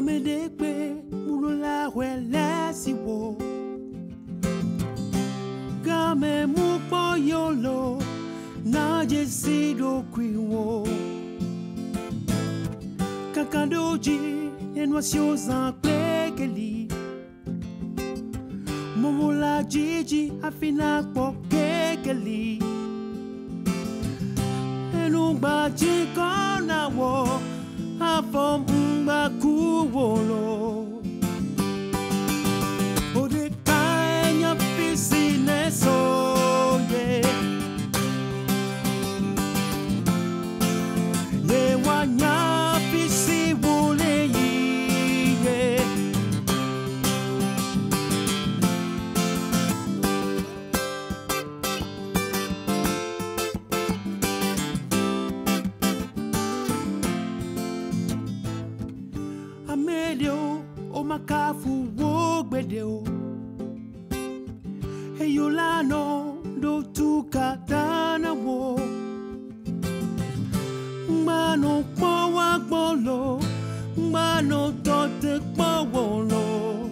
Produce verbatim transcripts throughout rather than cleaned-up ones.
Amedekwe mulula wele siwo. Game mupo yolo na jesido kwiwo. Kankandoji enwasio zan kwekeli. Mumula jiji afina pokekeli. Enumba jikona wo afom mba kuwolo. Ode kanya pisine so ye. Le wanya pisi wole ye. Amedio o makafu wo gbedeo. Eyolano do tukatana wo. Mano po wa gbolo, mano tote po wolo.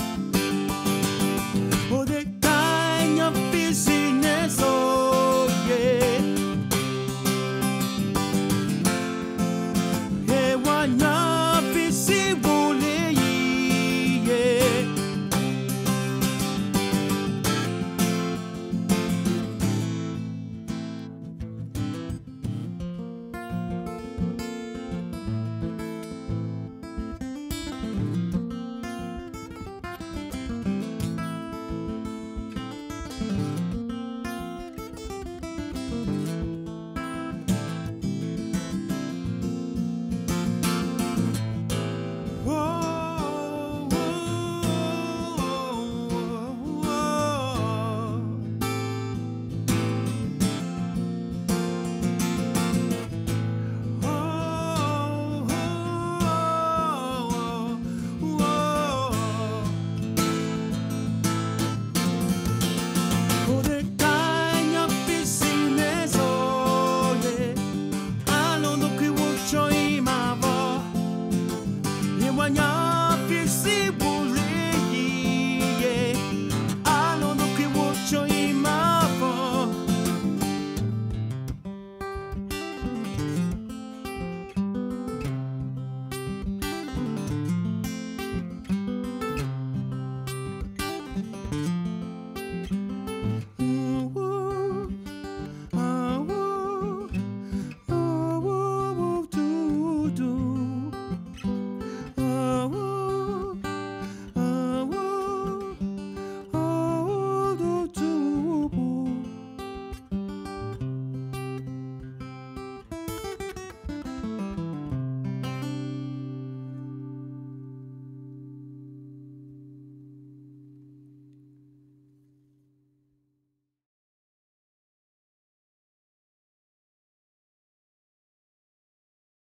O de kanya business oh yeah. E wana bisi bole yeah. Wanya pisi bule